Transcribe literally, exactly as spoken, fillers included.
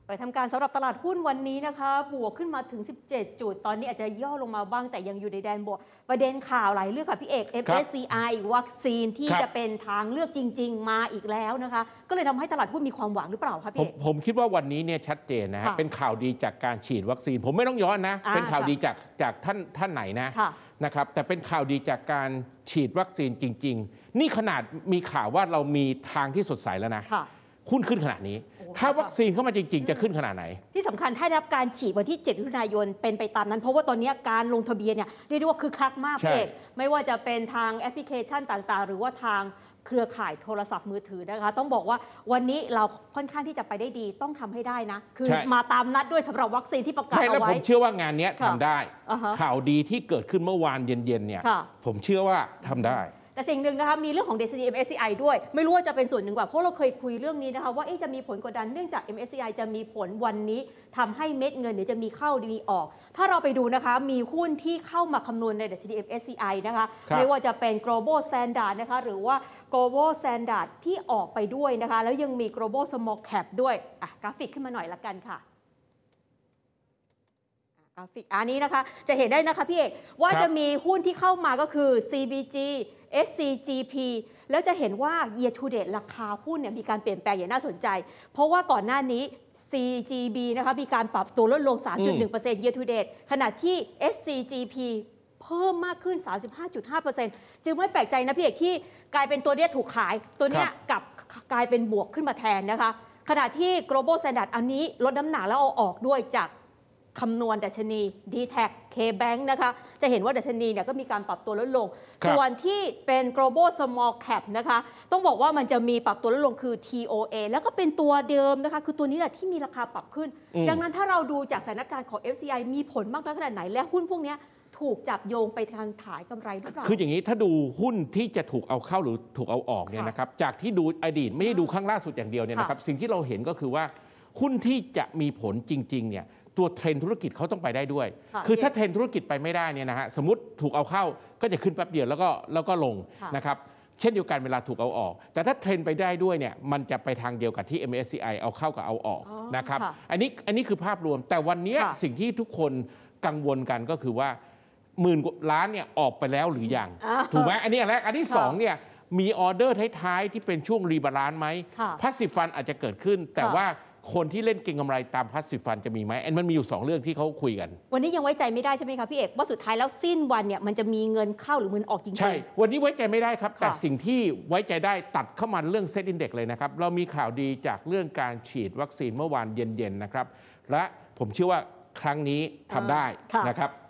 ไปทำการสำหรับตลาดหุ้นวันนี้นะคะบวกขึ้นมาถึงสิบเจ็ดจุดตอนนี้อาจจะย่อลงมาบ้างแต่ยังอยู่ในแดนบวกประเด็นข่าวหลายเรื่องค่ะพี่เอก เอ็ม เอส ซี ไอ วัคซีนที่จะเป็นทางเลือกจริงๆมาอีกแล้วนะคะก็เลยทำให้ตลาดหุ้นมีความหวังหรือเปล่าคะพี่เอกผมคิดว่าวันนี้เนี่ยชัดเจนนะฮะเป็นข่าวดีจากการฉีดวัคซีนผมไม่ต้องย้อนนะเป็นข่าวดีจากจากท่านท่านไหนนะนะครับแต่เป็นข่าวดีจากการฉีดวัคซีนจริงๆนี่ขนาดมีข่าวว่าเรามีทางที่สดใสแล้วนะหุ้นขึ้นขนาดนี้ถ้าวัคซีนเข้ามาจริงๆจะขึ้นขนาดไหนที่สำคัญถ้าได้รับการฉีดวันที่เจ็ดมิถุนายนเป็นไปตามนั้นเพราะว่าตอนนี้การลงทะเบียนเนี่ยเรียกได้ว่าคึกคักมากพี่เอกไม่ว่าจะเป็นทางแอปพลิเคชันต่างๆหรือว่าทางเครือข่ายโทรศัพท์มือถือนะคะต้องบอกว่าวันนี้เราค่อนข้างที่จะไปได้ดีต้องทำให้ได้นะคือมาตามนัดด้วยสำหรับวัคซีนที่ประกาศเอาไว้แล้วผมเชื่อว่างานนี้ทำได้ข่าวดีที่เกิดขึ้นเมื่อวานเย็นๆเนี่ยผมเชื่อว่าทำได้แต่สิ่งหนึ่งนะคะมีเรื่องของ ดัชนี เอ็ม เอส ซี ไอ ด้วยไม่รู้ว่าจะเป็นส่วนหนึ่งกว่าเพราะเราเคยคุยเรื่องนี้นะคะว่าจะมีผลกดดันเนื่องจาก เอ็ม เอส ซี ไอ จะมีผลวันนี้ทำให้เม็ดเงินเดี๋ยวจะมีเข้ามีออกถ้าเราไปดูนะคะมีหุ้นที่เข้ามาคำนวณในดัชนี เอ็ม เอส ซี ไอ นะคะไม่ว่าจะเป็น global standard นะคะหรือว่า global standard ที่ออกไปด้วยนะคะแล้วยังมี global small cap ด้วยอ่ะกราฟิกขึ้นมาหน่อยละกันค่ะกราฟิกอันนี้นะคะจะเห็นได้นะคะพี่เอกว่าจะมีหุ้นที่เข้ามาก็คือ ซี บี จี เอส ซี จี พี แล้วจะเห็นว่า year to date ราคาหุ้นเนี่ยมีการเปลี่ยนแปลงอย่างน่าสนใจเพราะว่าก่อนหน้านี้ ซี จี บี นะคะมีการปรับตัวลดลง สามจุดหนึ่งเปอร์เซ็นต์ year to date ขณะที่ เอส ซี จี พี เพิ่มมากขึ้น สามสิบห้าจุดห้าเปอร์เซ็นต์ จึงไม่แปลกใจนะพี่เอกที่กลายเป็นตัวนี้ถูกขายตัวนี้กลับกลายเป็นบวกขึ้นมาแทนนะคะขณะที่ global standard อันนี้ลดน้ำหนักแล้วเอาออกด้วยจากคำนวณดัชนี ดี แท็ก K-Bank นะคะจะเห็นว่าดัชนีเนี่ยก็มีการปรับตัวลดลงส่วนที่เป็น global small cap นะคะต้องบอกว่ามันจะมีปรับตัวลดลงคือ ที โอ เอ แล้วก็เป็นตัวเดิมนะคะคือตัวนี้แหละที่มีราคาปรับขึ้นดังนั้นถ้าเราดูจากสถานการณ์ของ เอฟ ซี ไอ มีผลมากน้อยขนาดไหนและหุ้นพวกนี้ถูกจับโยงไปทางขายกำไรหรือเปล่าคืออย่างนี้ถ้าดูหุ้นที่จะถูกเอาเข้าหรือถูกเอาออกเนี่ยนะครับจากที่ดูอดีตไม่ได้ดูข้างล่าสุดอย่างเดียวเนี่ยนะครับสิ่งที่เราเห็นก็คือว่าหุ้นที่จะมีผลจริงๆเนี่ยตัวเทรนธุรกิจเขาต้องไปได้ด้วยคือถ้าเทรนธุรกิจไปไม่ได้เนี่ยนะฮะสมมติถูกเอาเข้าก็จะขึ้นแป๊บเดียวแล้วก็แล้วก็ลงนะครับเช่นเดียวกันเวลาถูกเอาออกแต่ถ้าเทรนไปได้ด้วยเนี่ยมันจะไปทางเดียวกับที่ เอ็ม เอส ซี ไอ เอาเข้ากับเอาออกนะครับอันนี้อันนี้คือภาพรวมแต่วันนี้สิ่งที่ทุกคนกังวลกันก็คือว่าหมื่นล้านเนี่ยออกไปแล้วหรือยังถูกไหมอันนี้อันแรกอันที่สองเนี่ยมีออเดอร์ท้ายๆที่เป็นช่วงรีบาลานซ์ไหมพาสซีฟฟันอาจจะเกิดขึ้นแต่ว่าคนที่เล่นเก็งกำไรตามพาสซีฟฟันจะมีไหมอันมันมีอยู่สองเรื่องที่เขาคุยกันวันนี้ยังไว้ใจไม่ได้ใช่ไหมคะพี่เอกว่าสุดท้ายแล้วสิ้นวันเนี่ยมันจะมีเงินเข้าหรือเงินออกจริงๆใช่วันนี้ไว้ใจไม่ได้ครับแต่สิ่งที่ไว้ใจได้ตัดเข้ามาเรื่องเซ็ตอินเด็กซ์เลยนะครับเรามีข่าวดีจากเรื่องการฉีดวัคซีนเมื่อวานเย็นๆนะครับและผมเชื่อว่าครั้งนี้ทำได้นะครับ